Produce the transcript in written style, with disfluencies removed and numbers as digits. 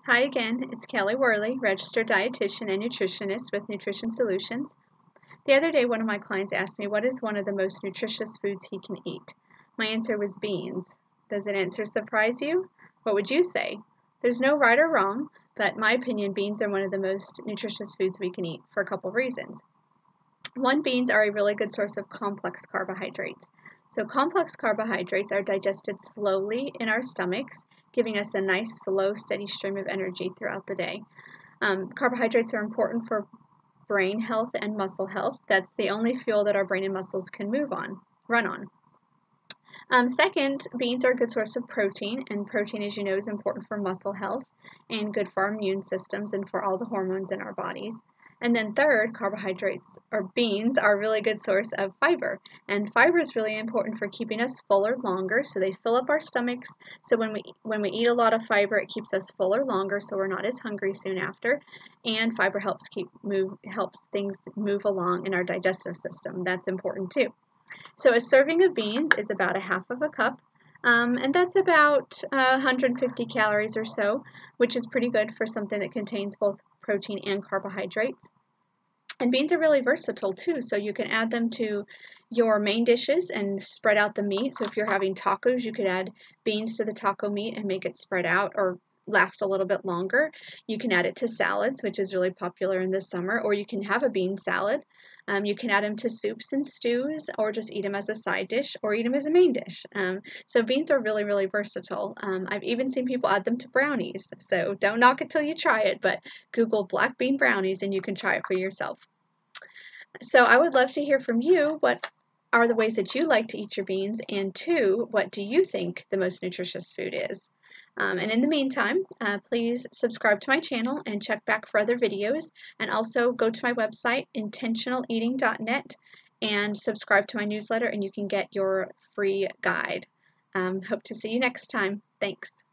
Hi again, it's Kelli Worley, registered dietitian and nutritionist with Nutrition Solutions. The other day, one of my clients asked me what is one of the most nutritious foods he can eat. My answer was beans. Does that answer surprise you? What would you say? There's no right or wrong, but in my opinion, beans are one of the most nutritious foods we can eat for a couple of reasons. One, beans are a really good source of complex carbohydrates. So complex carbohydrates are digested slowly in our stomachs, giving us a nice, slow, steady stream of energy throughout the day. Carbohydrates are important for brain health and muscle health. That's the only fuel that our brain and muscles can run on. Second, beans are a good source of protein, and protein, as you know, is important for muscle health and good for our immune systems and for all the hormones in our bodies. And then third, carbohydrates or beans are a really good source of fiber. And fiber is really important for keeping us fuller longer, so they fill up our stomachs. So when we eat a lot of fiber, it keeps us fuller longer, so we're not as hungry soon after. And fiber helps things move along in our digestive system. That's important too. So a serving of beans is about a half of a cup, and that's about 150 calories or so, which is pretty good for something that contains both protein and carbohydrates. And beans are really versatile too, so you can add them to your main dishes and spread out the meat. So if you're having tacos, you could add beans to the taco meat and make it spread out or last a little bit longer. You can add it to salads, which is really popular in the summer, or you can have a bean salad. You can add them to soups and stews, or just eat them as a side dish, or eat them as a main dish. So beans are really, really versatile. I've even seen people add them to brownies. So don't knock it till you try it, but Google black bean brownies and you can try it for yourself. So I would love to hear from you. What are the ways that you like to eat your beans? And two, what do you think the most nutritious food is? And in the meantime, please subscribe to my channel and check back for other videos. And also go to my website, intentionaleating.net, and subscribe to my newsletter, and you can get your free guide. Hope to see you next time. Thanks.